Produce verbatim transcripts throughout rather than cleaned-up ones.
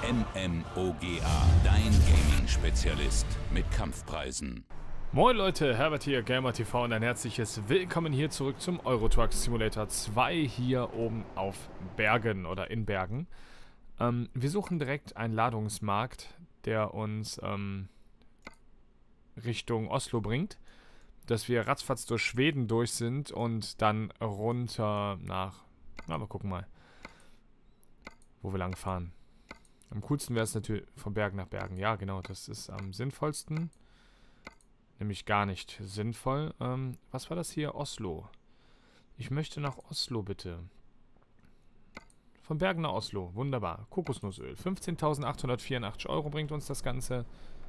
MMOGA, dein Gaming-Spezialist mit Kampfpreisen. Moin Leute, Herbert hier, GamerTV und ein herzliches Willkommen hier zurück zum Euro Truck Simulator zwei hier oben auf Bergen oder in Bergen. Ähm, wir suchen direkt einen Ladungsmarkt, der uns ähm, Richtung Oslo bringt, dass wir ratzfatz durch Schweden durch sind und dann runter nach, na, wir gucken mal, wo wir lang fahren. Am coolsten wäre es natürlich von Bergen nach Bergen. Ja, genau, das ist am sinnvollsten. Nämlich gar nicht sinnvoll. Ähm, was war das hier? Oslo. Ich möchte nach Oslo, bitte. Von Bergen nach Oslo. Wunderbar. Kokosnussöl. fünfzehntausendachthundertvierundachtzig Euro bringt uns das Ganze.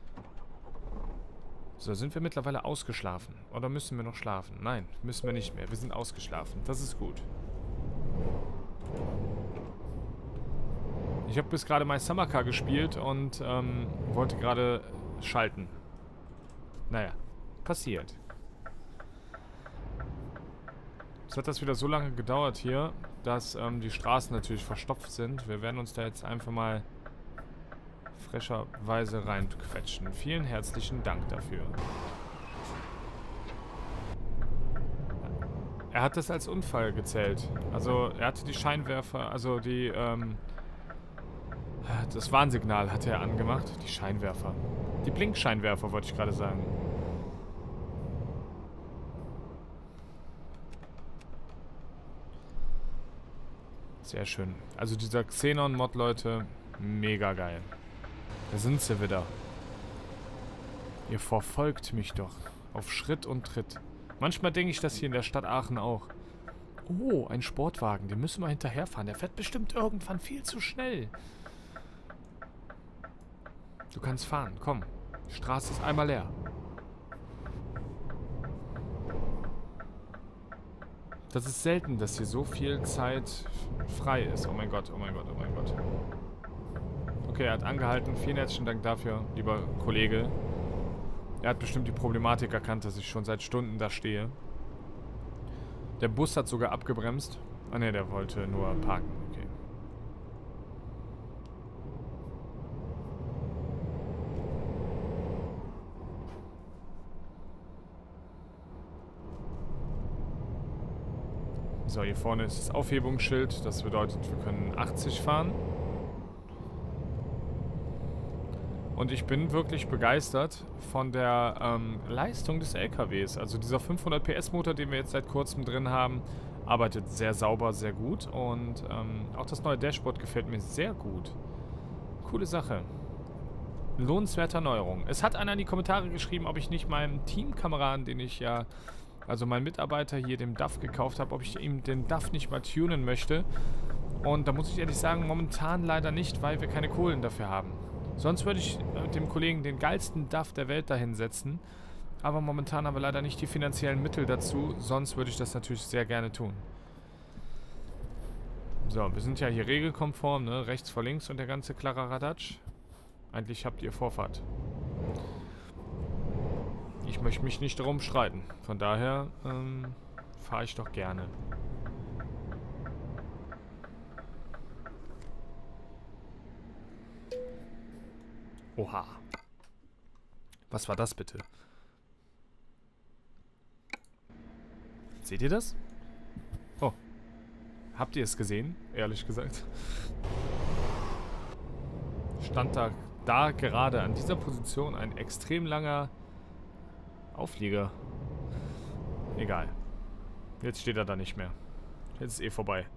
So, sind wir mittlerweile ausgeschlafen? Oder müssen wir noch schlafen? Nein, müssen wir nicht mehr. Wir sind ausgeschlafen. Das ist gut. Ich habe bis gerade My Summer Car gespielt und ähm, wollte gerade schalten. Naja, passiert. Jetzt hat das wieder so lange gedauert hier, dass ähm, die Straßen natürlich verstopft sind. Wir werden uns da jetzt einfach mal frecherweise reinquetschen. Vielen herzlichen Dank dafür. Er hat das als Unfall gezählt. Also er hatte die Scheinwerfer, also die, ähm, das Warnsignal hatte er angemacht. Die Scheinwerfer. Die Blinkscheinwerfer, wollte ich gerade sagen. Sehr schön. Also dieser Xenon-Mod, Leute, mega geil. Da sind sie wieder. Ihr verfolgt mich doch. Auf Schritt und Tritt. Manchmal denke ich das hier in der Stadt Aachen auch. Oh, ein Sportwagen. Den müssen wir hinterherfahren. Der fährt bestimmt irgendwann viel zu schnell. Du kannst fahren, komm. Die Straße ist einmal leer. Das ist selten, dass hier so viel Zeit frei ist. Oh mein Gott, oh mein Gott, oh mein Gott. Okay, er hat angehalten. Vielen herzlichen Dank dafür, lieber Kollege. Er hat bestimmt die Problematik erkannt, dass ich schon seit Stunden da stehe. Der Bus hat sogar abgebremst. Ah ne, der wollte nur parken. Okay. So, hier vorne ist das Aufhebungsschild. Das bedeutet, wir können achtzig fahren. Und ich bin wirklich begeistert von der ähm, Leistung des L K Ws. Also dieser fünfhundert P S Motor, den wir jetzt seit kurzem drin haben, arbeitet sehr sauber, sehr gut. Und ähm, auch das neue Dashboard gefällt mir sehr gut. Coole Sache. Lohnenswerte Erneuerung. Es hat einer in die Kommentare geschrieben, ob ich nicht meinem Teamkameraden, den ich ja... Also mein Mitarbeiter hier, dem D A F gekauft habe, ob ich ihm den D A F nicht mal tunen möchte. Und da muss ich ehrlich sagen, momentan leider nicht, weil wir keine Kohlen dafür haben. Sonst würde ich äh, dem Kollegen den geilsten D A F der Welt dahin setzen. Aber momentan haben wir leider nicht die finanziellen Mittel dazu. Sonst würde ich das natürlich sehr gerne tun. So, wir sind ja hier regelkonform, ne? Rechts vor links und der ganze Kladderadatsch. Eigentlich habt ihr Vorfahrt. Ich möchte mich nicht darum streiten. Von daher ähm, fahre ich doch gerne. Oha. Was war das bitte? Seht ihr das? Oh. Habt ihr es gesehen? Ehrlich gesagt. Stand da, da gerade an dieser Position ein extrem langer Auflieger. Egal. Jetzt steht er da nicht mehr. Jetzt ist eh vorbei.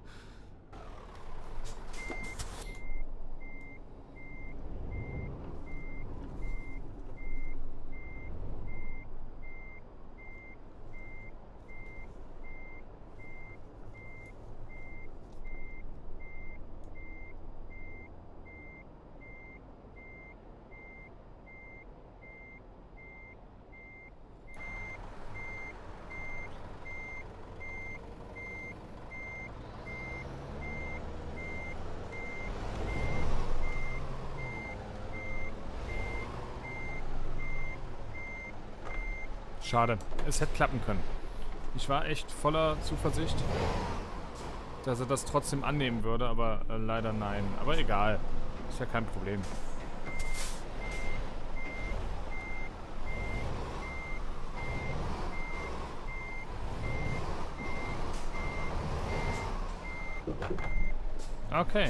Schade. Es hätte klappen können. Ich war echt voller Zuversicht, dass er das trotzdem annehmen würde, aber äh, leider nein. Aber egal. Ist ja kein Problem. Okay.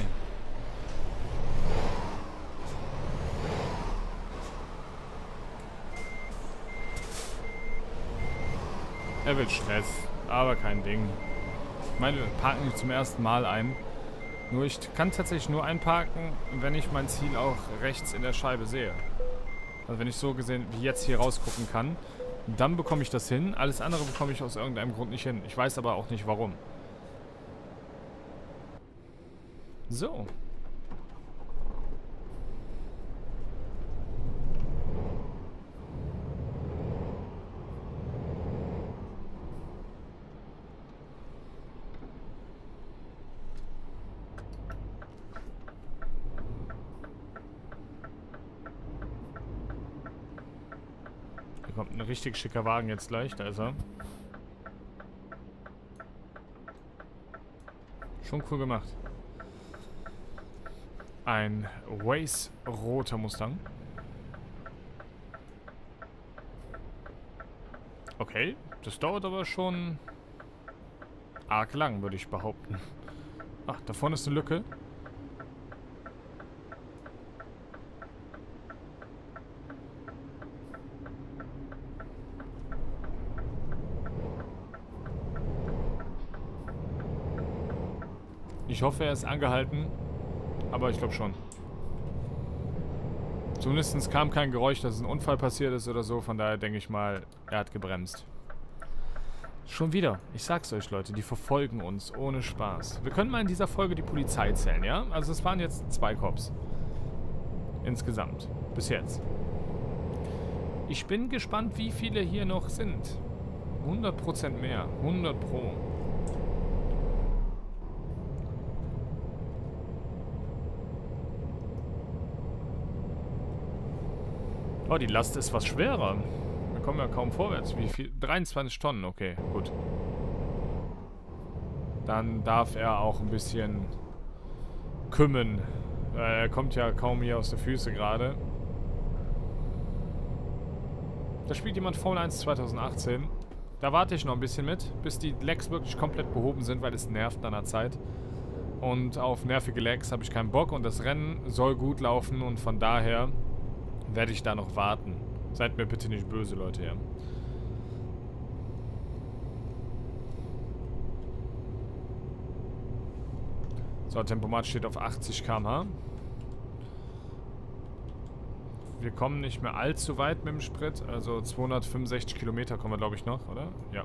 Er will Stress, aber kein Ding. Ich meine, wir parken nicht zum ersten Mal ein. Nur ich kann tatsächlich nur einparken, wenn ich mein Ziel auch rechts in der Scheibe sehe. Also wenn ich so gesehen wie jetzt hier rausgucken kann, dann bekomme ich das hin. Alles andere bekomme ich aus irgendeinem Grund nicht hin. Ich weiß aber auch nicht warum. So. Hier kommt ein richtig schicker Wagen jetzt gleich. Da ist er. Schon cool gemacht. Ein Waze roter Mustang. Okay, das dauert aber schon arg lang, würde ich behaupten. Ach, da vorne ist eine Lücke. Ich hoffe, er ist angehalten. Aber ich glaube schon. Zumindest kam kein Geräusch, dass ein Unfall passiert ist oder so. Von daher denke ich mal, er hat gebremst. Schon wieder. Ich sag's euch, Leute. Die verfolgen uns ohne Spaß. Wir können mal in dieser Folge die Polizei zählen, ja? Also es waren jetzt zwei Cops. Insgesamt. Bis jetzt. Ich bin gespannt, wie viele hier noch sind. hundert Prozent mehr. hundert Pro. Oh, die Last ist was schwerer. Wir kommen ja kaum vorwärts. Wie viel? dreiundzwanzig Tonnen, okay, gut. Dann darf er auch ein bisschen kümmern. Äh, er kommt ja kaum hier aus den Füßen gerade. Da spielt jemand Formel eins zwanzig achtzehn. Da warte ich noch ein bisschen mit, bis die Lags wirklich komplett behoben sind, weil es nervt an der Zeit. Und auf nervige Lags habe ich keinen Bock und das Rennen soll gut laufen und von daher werde ich da noch warten. Seid mir bitte nicht böse, Leute, ja. So, Tempomat steht auf achtzig Kilometer pro Stunde. Wir kommen nicht mehr allzu weit mit dem Sprit. Also zweihundertfünfundsechzig Kilometer kommen wir, glaube ich, noch, oder? Ja.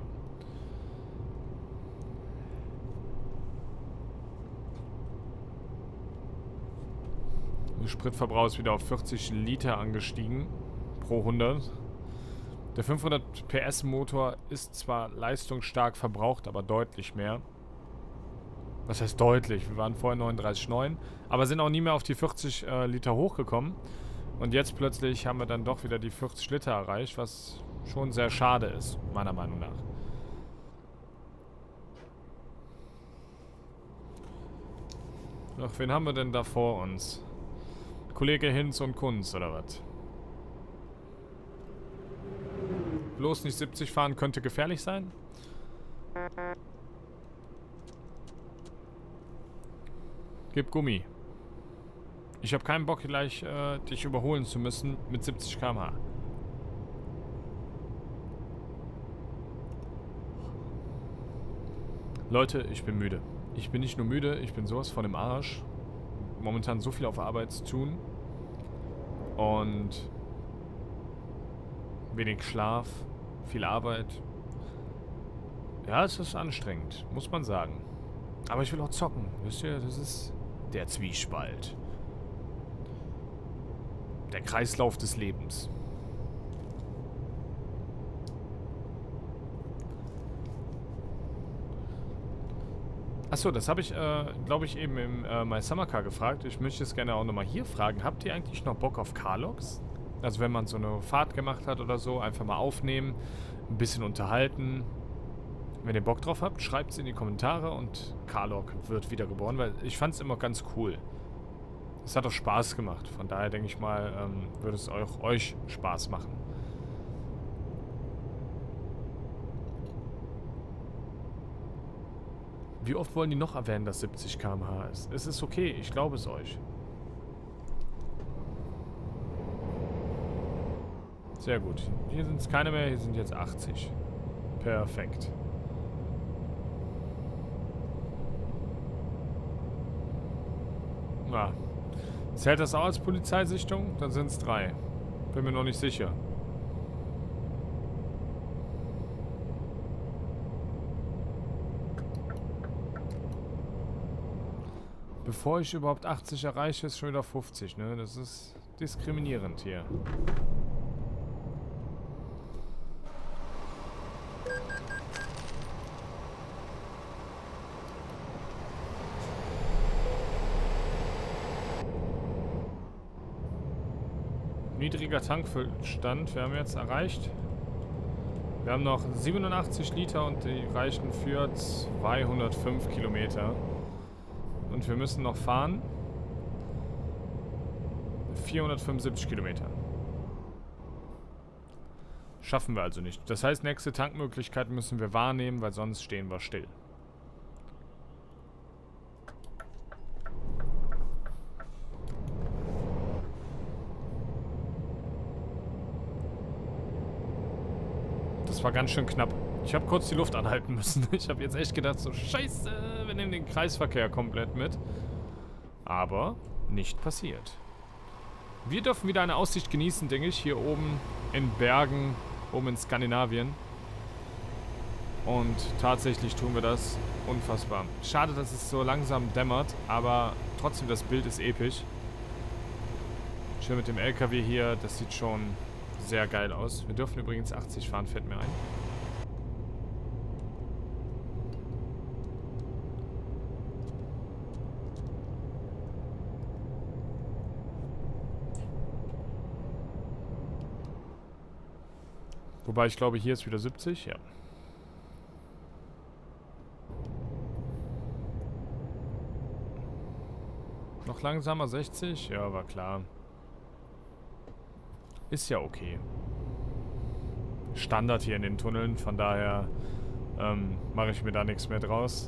Der Spritverbrauch ist wieder auf vierzig Liter angestiegen pro hundert. Der fünfhundert P S Motor ist zwar leistungsstark verbraucht, aber deutlich mehr. Was heißt deutlich? Wir waren vorher neununddreißig Komma neun, aber sind auch nie mehr auf die vierzig äh, Liter hochgekommen. Und jetzt plötzlich haben wir dann doch wieder die vierzig Liter erreicht, was schon sehr schade ist, meiner Meinung nach. Ach, wen haben wir denn da vor uns? Kollege Hinz und Kunz, oder was? Bloß nicht siebzig fahren, könnte gefährlich sein. Gib Gummi. Ich habe keinen Bock, gleich äh, dich überholen zu müssen mit siebzig Kilometer pro Stunde. Leute, ich bin müde. Ich bin nicht nur müde, ich bin sowas von im Arsch. Momentan so viel auf Arbeit zu tun. Und wenig Schlaf, viel Arbeit. Ja, es ist anstrengend, muss man sagen. Aber ich will auch zocken. Wisst ihr, das ist der Zwiespalt. Der Kreislauf des Lebens. Achso, das habe ich, äh, glaube ich, eben im äh, My Summer Car gefragt. Ich möchte es gerne auch nochmal hier fragen. Habt ihr eigentlich noch Bock auf Carlogs? Also wenn man so eine Fahrt gemacht hat oder so, einfach mal aufnehmen, ein bisschen unterhalten. Wenn ihr Bock drauf habt, schreibt es in die Kommentare und Carlog wird wiedergeboren, weil ich fand es immer ganz cool. Es hat doch Spaß gemacht. Von daher denke ich mal, ähm, würde es auch euch Spaß machen. Wie oft wollen die noch erwähnen, dass siebzig Kilometer pro Stunde ist? Es ist okay, ich glaube es euch. Sehr gut. Hier sind es keine mehr, hier sind jetzt achtzig. Perfekt. Na. Zählt das auch als Polizeisichtung? Dann sind es drei. Bin mir noch nicht sicher. Bevor ich überhaupt achtzig erreiche, ist schon wieder fünfzig, ne? Das ist diskriminierend hier. Niedriger Tankfüllstand. Wir haben jetzt erreicht. Wir haben noch siebenundachtzig Liter und die reichen für zweihundertfünf Kilometer. Und wir müssen noch fahren vierhundertfünfundsiebzig Kilometer. Schaffen wir also nicht. Das heißt, nächste Tankmöglichkeit müssen wir wahrnehmen, weil sonst stehen wir still. Das war ganz schön knapp. Ich habe kurz die Luft anhalten müssen. Ich habe jetzt echt gedacht, so scheiße, wir nehmen den Kreisverkehr komplett mit. Aber nicht passiert. Wir dürfen wieder eine Aussicht genießen, denke ich, hier oben in Bergen, oben in Skandinavien. Und tatsächlich tun wir das unfassbar. Schade, dass es so langsam dämmert, aber trotzdem, das Bild ist episch. Schön mit dem L K W hier, das sieht schon sehr geil aus. Wir dürfen übrigens achtzig fahren, fällt mir ein. Wobei ich glaube, hier ist wieder siebzig, ja. Noch langsamer, sechzig? Ja, war klar. Ist ja okay. Standard hier in den Tunneln, von daher ähm, mache ich mir da nichts mehr draus.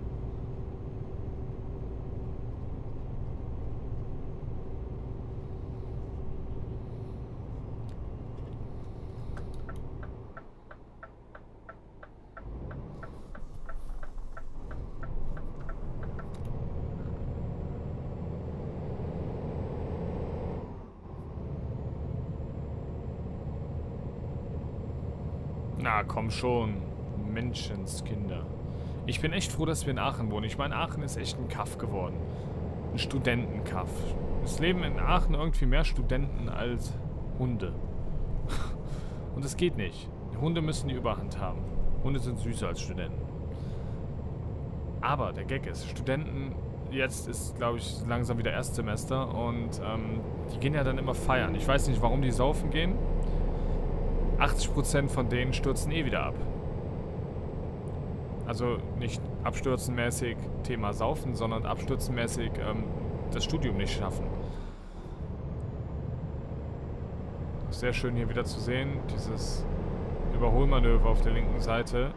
Na, komm schon. Menschenskinder. Ich bin echt froh, dass wir in Aachen wohnen. Ich meine, Aachen ist echt ein Kaff geworden. Ein Studentenkaff. Es leben in Aachen irgendwie mehr Studenten als Hunde. Und es geht nicht. Hunde müssen die Überhand haben. Hunde sind süßer als Studenten. Aber der Gag ist, Studenten, jetzt ist, glaube ich, langsam wieder Erstsemester und ähm, die gehen ja dann immer feiern. Ich weiß nicht, warum die saufen gehen. achtzig Prozent von denen stürzen eh wieder ab. Also nicht abstürzenmäßig Thema Saufen, sondern abstürzenmäßig ähm, das Studium nicht schaffen. Sehr schön hier wieder zu sehen, dieses Überholmanöver auf der linken Seite.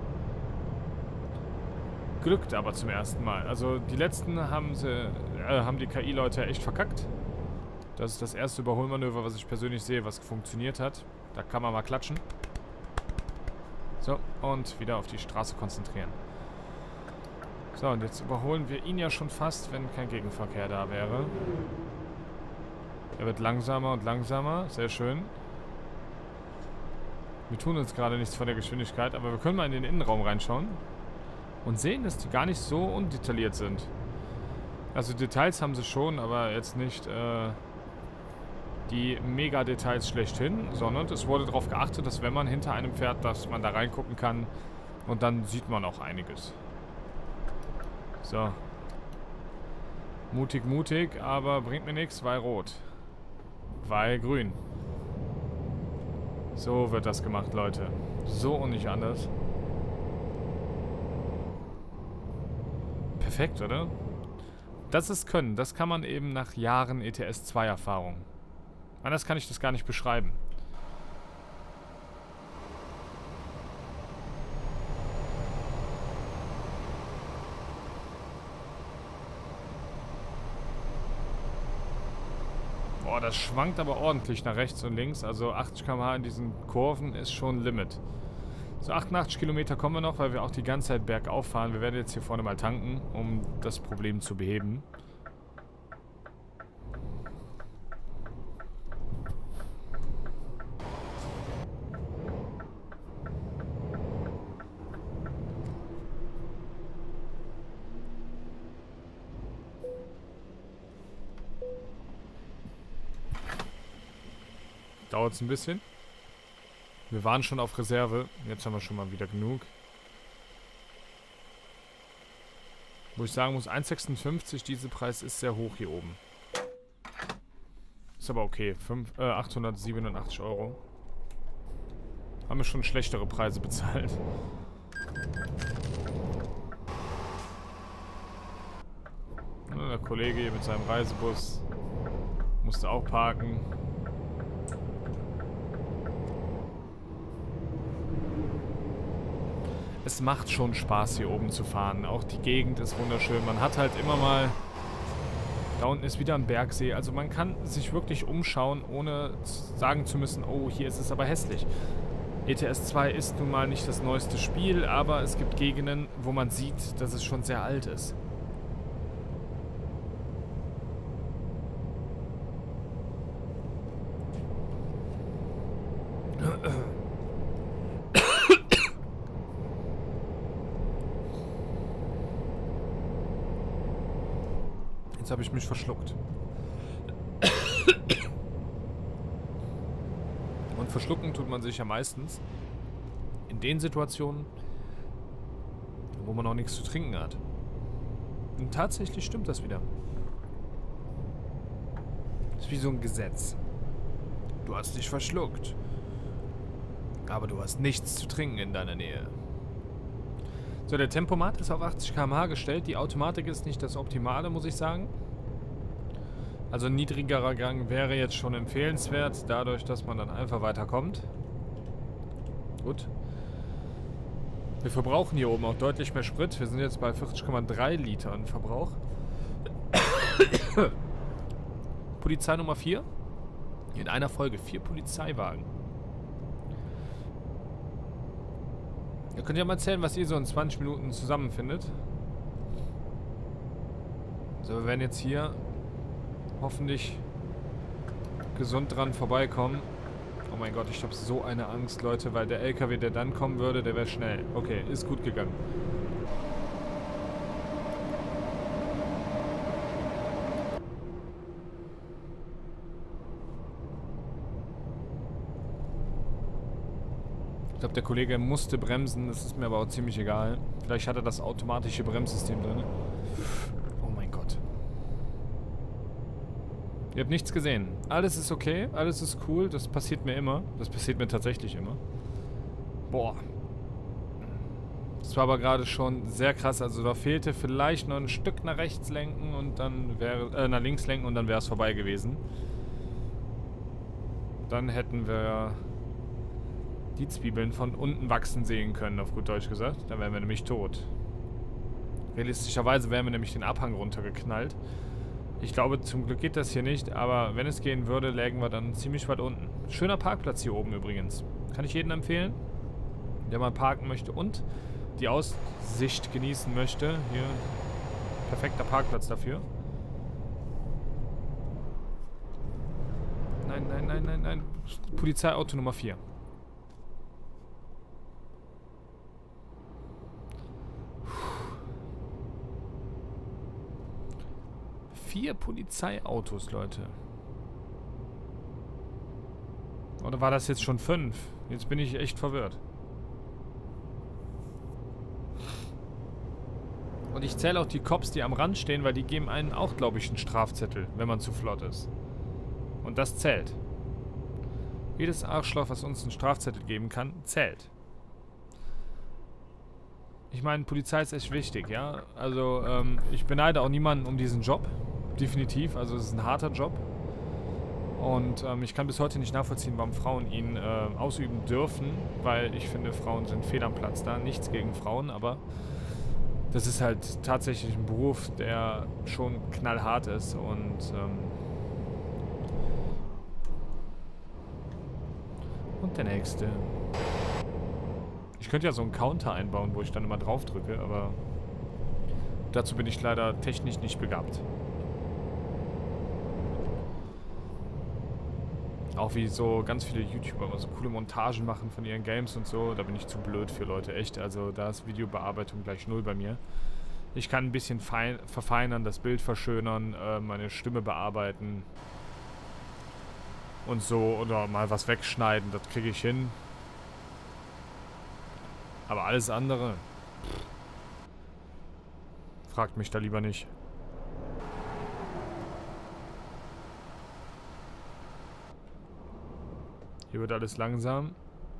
Glückt aber zum ersten Mal. Also die letzten haben, sie, äh, haben die K I-Leute echt verkackt. Das ist das erste Überholmanöver, was ich persönlich sehe, was funktioniert hat. Da kann man mal klatschen. So, und wieder auf die Straße konzentrieren. So, und jetzt überholen wir ihn ja schon fast, wenn kein Gegenverkehr da wäre. Er wird langsamer und langsamer. Sehr schön. Wir tun uns gerade nichts von der Geschwindigkeit, aber wir können mal in den Innenraum reinschauen. Und sehen, dass die gar nicht so undetailliert sind. Also Details haben sie schon, aber jetzt nicht äh, die Mega-Details schlechthin, sondern es wurde darauf geachtet, dass wenn man hinter einem fährt, dass man da reingucken kann und dann sieht man auch einiges. So. Mutig, mutig, aber bringt mir nichts, weil rot. Weil grün. So wird das gemacht, Leute. So und nicht anders. Perfekt, oder? Das ist Können. Das kann man eben nach Jahren E T S zwei Erfahrung. Anders kann ich das gar nicht beschreiben. Boah, das schwankt aber ordentlich nach rechts und links. Also achtzig Kilometer pro Stunde in diesen Kurven ist schon Limit. So achtundachtzig Kilometer kommen wir noch, weil wir auch die ganze Zeit bergauf fahren. Wir werden jetzt hier vorne mal tanken, um das Problem zu beheben. Dauert es ein bisschen. Wir waren schon auf Reserve. Jetzt haben wir schon mal wieder genug. Wo ich sagen muss, eins Komma sechsundfünfzig, dieser Preis ist sehr hoch hier oben. Ist aber okay. fünf, äh, achthundertsiebenundachtzig Euro. Haben wir schon schlechtere Preise bezahlt. Na, der Kollege hier mit seinem Reisebus musste auch parken. Es macht schon Spaß, hier oben zu fahren. Auch die Gegend ist wunderschön. Man hat halt immer mal... Da unten ist wieder ein Bergsee. Also man kann sich wirklich umschauen, ohne sagen zu müssen, oh, hier ist es aber hässlich. E T S zwei ist nun mal nicht das neueste Spiel, aber es gibt Gegenden, wo man sieht, dass es schon sehr alt ist. Jetzt habe ich mich verschluckt. Und verschlucken tut man sich ja meistens in den Situationen, wo man auch nichts zu trinken hat. Und tatsächlich stimmt das wieder. Das ist wie so ein Gesetz. Du hast dich verschluckt. Aber du hast nichts zu trinken in deiner Nähe. So, der Tempomat ist auf achtzig Kilometer pro Stunde gestellt. Die Automatik ist nicht das Optimale, muss ich sagen. Also ein niedrigerer Gang wäre jetzt schon empfehlenswert, dadurch, dass man dann einfach weiterkommt. Gut. Wir verbrauchen hier oben auch deutlich mehr Sprit. Wir sind jetzt bei vierzig Komma drei Litern Verbrauch. Polizei Nummer vier. In einer Folge vier Polizeiwagen. Ihr könnt ja mal erzählen, was ihr so in zwanzig Minuten zusammenfindet. So, wir werden jetzt hier hoffentlich gesund dran vorbeikommen. Oh mein Gott, ich habe so eine Angst, Leute, weil der L K W, der dann kommen würde, der wäre schnell. Okay, ist gut gegangen. Ich glaube, der Kollege musste bremsen, das ist mir aber auch ziemlich egal. Vielleicht hat er das automatische Bremssystem drin. Oh mein Gott. Ihr habt nichts gesehen. Alles ist okay, alles ist cool, das passiert mir immer. Das passiert mir tatsächlich immer. Boah. Das war aber gerade schon sehr krass, also da fehlte vielleicht noch ein Stück nach rechts lenken und dann wäre, äh, nach links lenken und dann wäre es vorbei gewesen. Dann hätten wir die Zwiebeln von unten wachsen sehen können, auf gut Deutsch gesagt. Dann wären wir nämlich tot. Realistischerweise wären wir nämlich den Abhang runtergeknallt. Ich glaube, zum Glück geht das hier nicht, aber wenn es gehen würde, lägen wir dann ziemlich weit unten. Schöner Parkplatz hier oben übrigens. Kann ich jedem empfehlen, der mal parken möchte und die Aussicht genießen möchte. Hier, perfekter Parkplatz dafür. Nein, nein, nein, nein, nein. Polizeiauto Nummer vier. Vier Polizeiautos, Leute. Oder war das jetzt schon fünf? Jetzt bin ich echt verwirrt. Und ich zähle auch die Cops, die am Rand stehen, weil die geben einen auch, glaube ich, einen Strafzettel, wenn man zu flott ist. Und das zählt. Jedes Arschloch, was uns einen Strafzettel geben kann, zählt. Ich meine, Polizei ist echt wichtig, ja. Also, ähm, ich beneide auch niemanden um diesen Job. Definitiv. Also, es ist ein harter Job. Und ähm, ich kann bis heute nicht nachvollziehen, warum Frauen ihn äh, ausüben dürfen. Weil ich finde, Frauen sind fehl am Platz da. Nichts gegen Frauen, aber das ist halt tatsächlich ein Beruf, der schon knallhart ist. Und ähm, und der nächste. Ich könnte ja so einen Counter einbauen, wo ich dann immer drauf drücke, aber dazu bin ich leider technisch nicht begabt. Auch wie so ganz viele YouTuber immer so coole Montagen machen von ihren Games und so, da bin ich zu blöd für, Leute, echt. Also da ist Videobearbeitung gleich null bei mir. Ich kann ein bisschen fein, verfeinern, das Bild verschönern, äh, meine Stimme bearbeiten und so, oder mal was wegschneiden, das kriege ich hin. Aber alles andere, pff, fragt mich da lieber nicht. Hier wird alles langsam.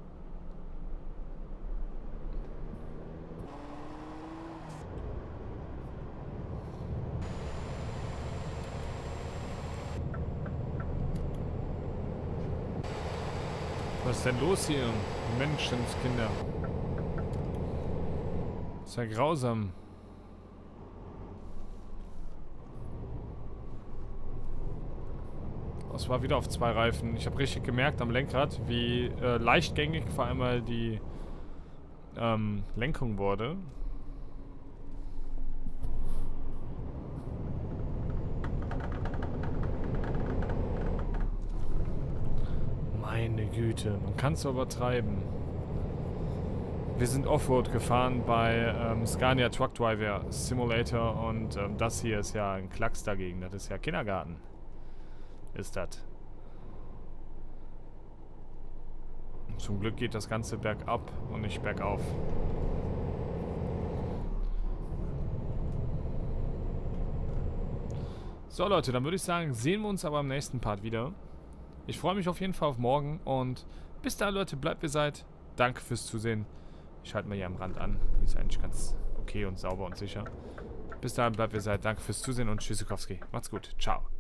Was ist denn los hier? Menschenskinder. Das ist ja grausam. Es war wieder auf zwei Reifen. Ich habe richtig gemerkt am Lenkrad, wie äh, leichtgängig vor allem die ähm, Lenkung wurde. Meine Güte, man kann es übertreiben. Wir sind Offroad gefahren bei ähm, Scania Truck Driver Simulator und ähm, das hier ist ja ein Klacks dagegen. Das ist ja Kindergarten. Ist das. Zum Glück geht das Ganze bergab und nicht bergauf. So Leute, dann würde ich sagen, sehen wir uns aber im nächsten Part wieder. Ich freue mich auf jeden Fall auf morgen und bis dahin Leute, bleibt wie ihr seid. Danke fürs Zusehen. Ich halte mal hier am Rand an. Die ist eigentlich ganz okay und sauber und sicher. Bis dahin, bleibt wie ihr seid. Danke fürs Zusehen und Tschüssikowski. Macht's gut. Ciao.